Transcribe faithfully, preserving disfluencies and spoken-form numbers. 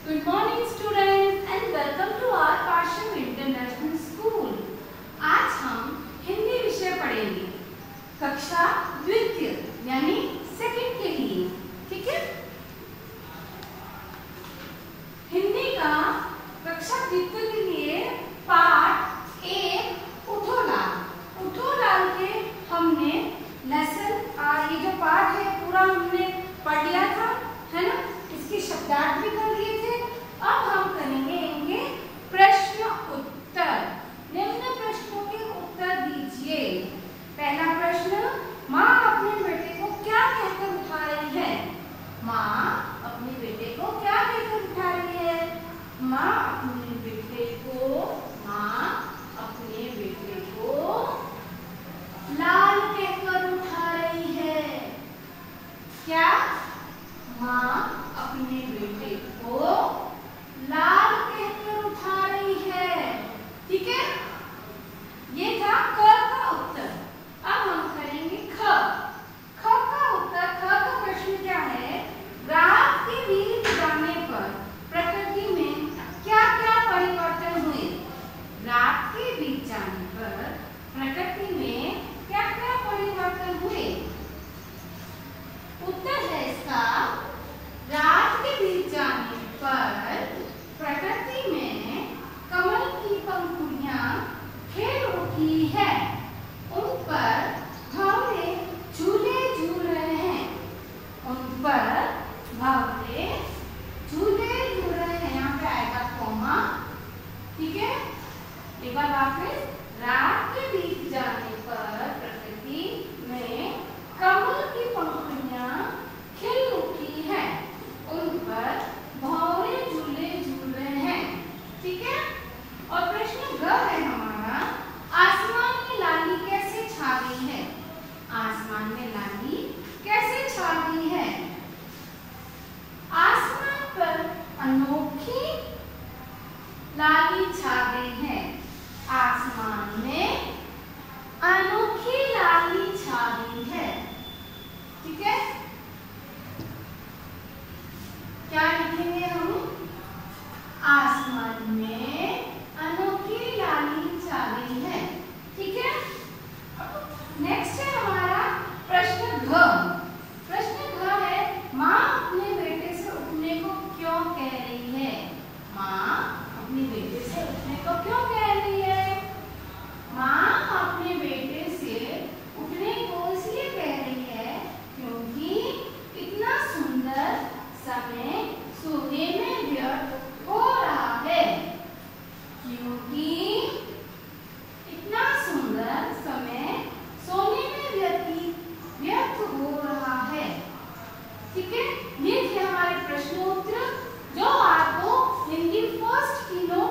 Good morning students and welcome to our Parshv international school. आज हम हिंदी विषय पढ़ेंगे कक्षा द्वितीय यानी सेकंड के लिए, ठीक है। हिंदी का कक्षा द्वितीय के लिए पाठ एक उठो लाल। उठो लाल के हमने लेसन ये जो पाठ है पूरा हमने पढ़ लिया था, है ना। इसके शब्दार्थ भी कर लिए थे। अब हम करेंगे इनके प्रश्न उत्तर। निम्न प्रश्नों के उत्तर दीजिए। पहला प्रश्न, माँ अपने बेटे को क्या कहकर उठा रही है? माँ अपने बेटे को क्या कहकर उठा रही है? माँ अपने बेटे को माँ अपने बेटे को लाल कहकर उठा रही है। क्या? माँ अपने बेटे को लाल कहकर उठा रही है, ठीक है। ये था क का उत्तर। अब हम करेंगे ख। ख का उत्तर, ख का प्रश्न क्या है? रात के बीत जाने पर प्रकृति में क्या क्या परिवर्तन हुए? रात के बीत जाने पर प्रकृति में क्या क्या परिवर्तन हुए? उत्तर है इसका, रात के बीत जाने पर प्रकृति में कमल की पंखुड़ियां खिल उठी है। उन पर भंवरे झूले झूल रहे हैं। उन पर भंवरे झूले झूल रहे हैं। यहाँ पे आएगा कॉमा, ठीक है। एक बार वापस, रात के बीत जाने पर प्रकृति में कमल की पंखुड़ियां खिल उठी है। उन पर भंवरे झूले झूल रहे हैं, ठीक है। और प्रश्न ग है हमारा, आसमान में लाली कैसे छा गई है? आसमान में लाली कैसे छा गई है? आसमान पर अनोखी लाली छा गई है। आसमान में अनोखी लाली छा गई है, ठीक है। क्या लिखेंगे हम? आसमान में अनोखी लाली छा गई है, ठीक है। नेक्स्ट है हमारा प्रश्न घ। प्रश्न घ है, माँ अपने बेटे से उठने को क्यों कह रही है? माँ अपने बेटे से उठने को क्यों कह रही है? माँ अपने बेटे से उठने को इसलिए कह रही है क्योंकि इतना सुंदर समय सोने में व्यर्थ हो रहा है। क्योंकि इतना सुंदर समय सोने में व्यतीत व्यर्थ हो रहा है, ठीक है। ये थे हमारे प्रश्नोत्तर जो आपको हिंदी फर्स्ट की नोट